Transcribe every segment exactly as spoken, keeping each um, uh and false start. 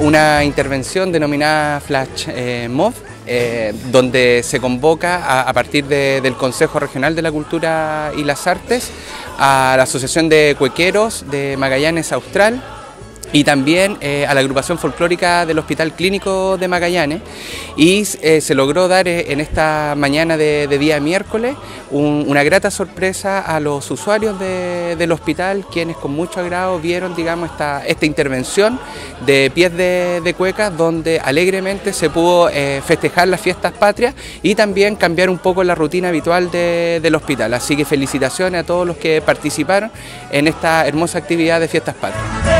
una intervención denominada Flash eh, Mob, eh, donde se convoca a, a partir de, del Consejo Regional de la Cultura y las Artes a la Asociación de Cuequeros de Magallanes Austral y también eh, a la agrupación folclórica del Hospital Clínico de Magallanes, y eh, se logró dar eh, en esta mañana de, de día miércoles un, una grata sorpresa a los usuarios de, del hospital, quienes con mucho agrado vieron, digamos, esta, esta intervención de pies de, de cuecas, donde alegremente se pudo eh, festejar las fiestas patrias y también cambiar un poco la rutina habitual de, del hospital. Así que felicitaciones a todos los que participaron en esta hermosa actividad de fiestas patrias.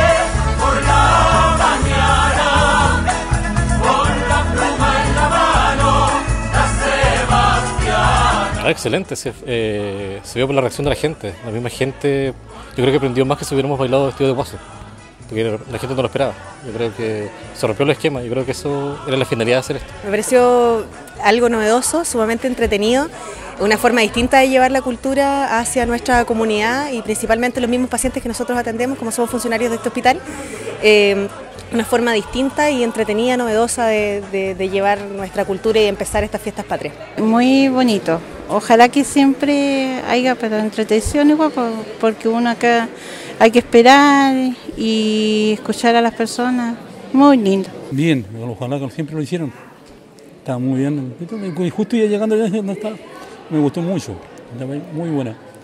Ah, excelente, se, eh, se vio por la reacción de la gente. La misma gente, yo creo que aprendió más que si hubiéramos bailado vestido de guaso, porque la gente no lo esperaba. Yo creo que se rompió el esquema, yo creo que eso era la finalidad de hacer esto. Me pareció algo novedoso, sumamente entretenido, una forma distinta de llevar la cultura hacia nuestra comunidad y principalmente los mismos pacientes que nosotros atendemos, como somos funcionarios de este hospital. Eh, una forma distinta y entretenida, novedosa de, de, de llevar nuestra cultura y empezar estas fiestas patrias. Muy bonito. Ojalá que siempre haya para entretención igual, porque uno acá hay que esperar y escuchar a las personas. Muy lindo. Bien, ojalá que siempre lo hicieron. Está muy bien. Justo ya llegando ya no está. Me gustó mucho. Muy buena.